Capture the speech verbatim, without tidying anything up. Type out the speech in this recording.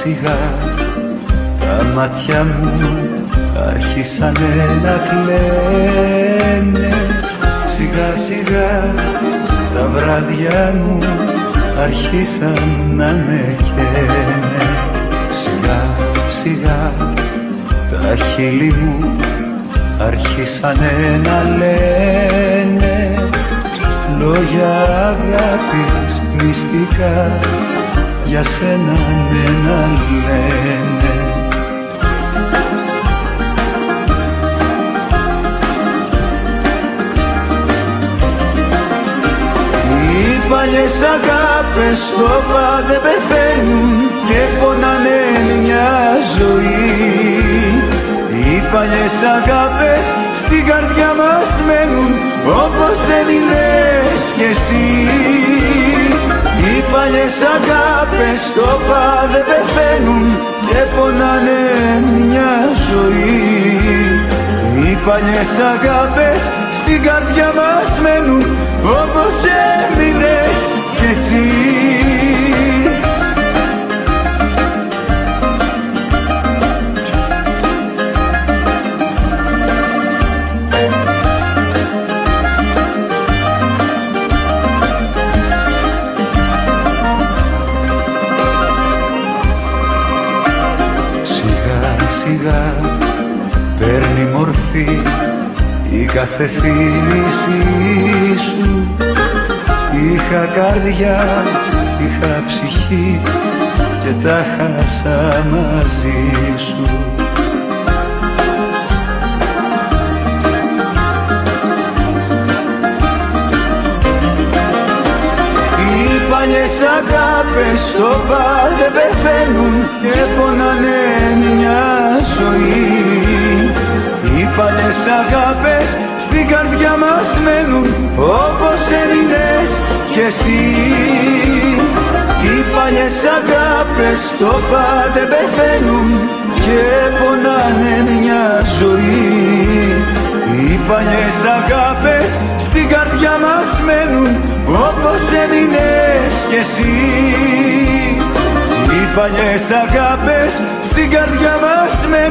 σιγά τα μάτια μου άρχισανε να κλαίνε. Σιγά σιγά τα βράδια μου άρχισαν να με καίνε. Σιγά σιγά τα χείλη μου άρχισανε να λένε λόγια αγάπης μυστικά για σένα με να λένε. Οι παλιές αγάπες στο βα δεν πεθαίνουν και πονάνε μια ζωή. Οι παλιές αγάπες στην καρδιά μας μένουν όπως έμεινες κι εσύ. Οι παλιές αγάπες στο βα δεν πεθαίνουν και πονάνε μια ζωή. Οι παλιές αγάπες στην καρδιά μας μένουν όπως έμεινες κι εσύ. Σιγά παίρνει μορφή η κάθε θύμηση σου. Είχα καρδιά, είχα ψυχή και τα χάσα μαζί σου. Οι παλιές αγάπες στο βα δεν πεθαίνουν και πονάνε μια ζωή. Οι παλιές αγάπες στην καρδιά μας μένουν όπως έμεινες κι εσύ. Οι παλιές αγάπες στο βα δεν πεθαίνουν και πονάνε μια ζωή. Οι παλιές αγάπες στην καρδιά μας μένουν όπως έμεινες κι εσύ. Οι παλιές αγάπες στην καρδιά μας μένουν